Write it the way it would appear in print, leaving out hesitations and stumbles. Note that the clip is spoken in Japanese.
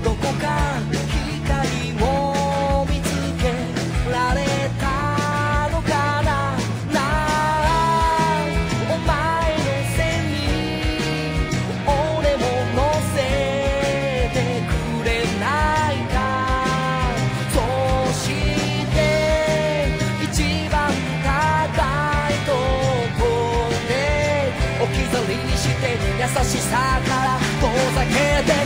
どこか光を見つけられたのかな。なあお前の背に俺も乗せてくれないか。そして一番高いとこで置き去りにして優しさから遠ざけて